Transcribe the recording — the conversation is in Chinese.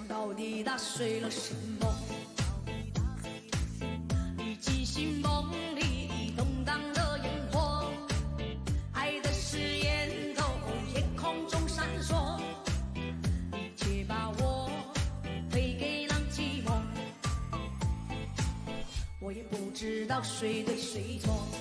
到底打碎了什么？你记醒梦里动荡的烟火，爱的誓言都夜空中闪烁。你却把我推给了寂寞，我也不知道谁对谁错。